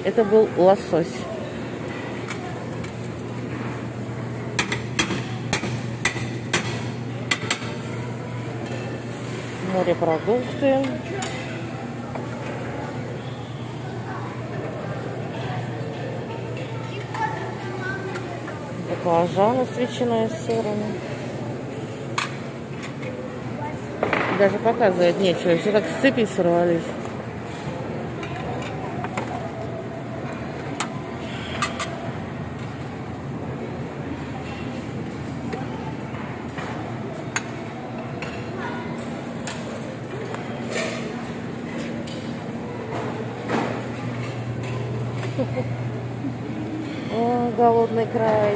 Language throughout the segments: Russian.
Это был лосось. Морепродукты. Баклажаны с ветчиной и сыром. Даже показывать нечего, все как с цепи сорвались. О, голодный край.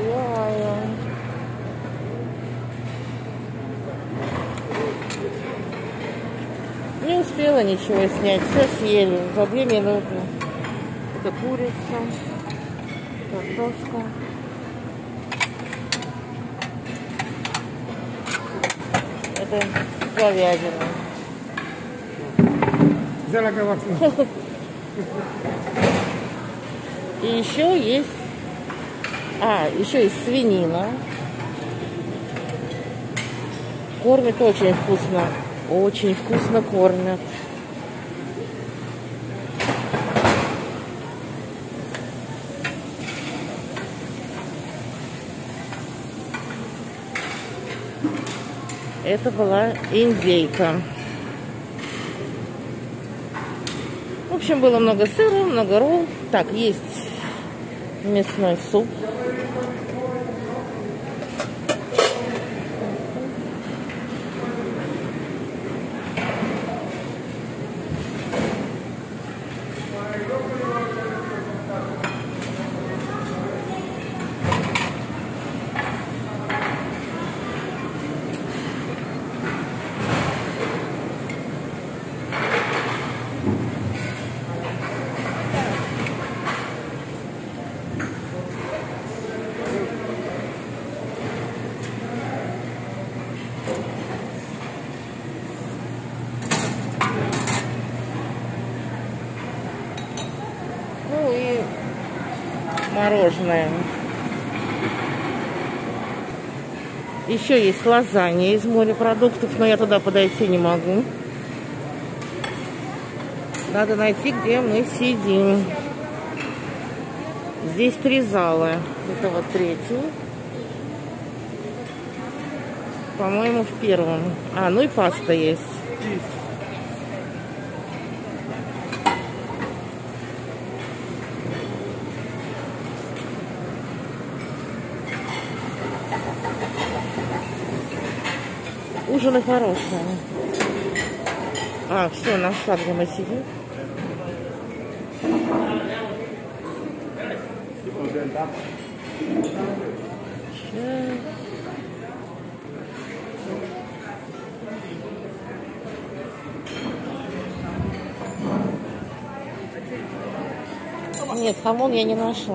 Не успела ничего снять, все съели за 2 минуты. Это курица, картошка. Это говядина. И еще есть, еще есть свинина. Кормят очень вкусно. Очень вкусно кормят. Это была индейка. В общем, было много сыра, много ролл. Так, есть мясной суп. Ну и мороженое. Еще есть лазанья из морепродуктов, но я туда подойти не могу. Надо найти, где мы сидим. Здесь 3 зала. Это вот 3-й. По-моему, в 1-м. Ну и паста есть. Ужины хорошие. Все, нашла, где мы сидим. Сейчас. Нет, хамон я не нашла.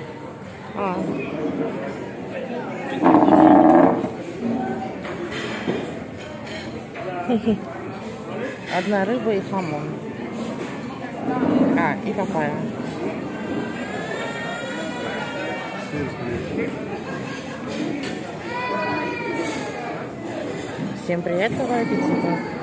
Одна рыба и хамон. И папайя. Всем приятного аппетита.